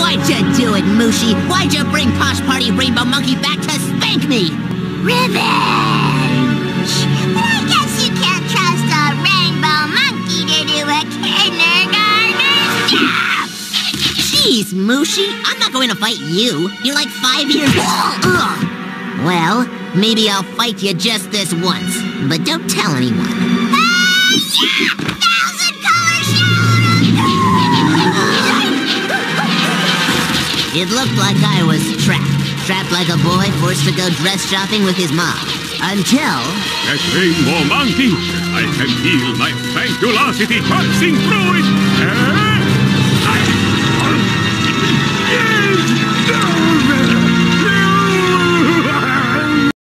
Why'd you do it, Mushi? Why'd you bring Posh Party Rainbow Monkey back to spank me? Revenge! But I guess you can't trust a rainbow monkey to do a kindergartner's job! Jeez, Mushi, I'm not going to fight you. You're like 5 years old. Ugh. Well, maybe I'll fight you just this once. But don't tell anyone. Yeah! 1,000-color shower! It looked like I was trapped. Trapped like a boy forced to go dress shopping with his mom. Until... That rainbow monkey! I can feel my tranquility pulsing through it!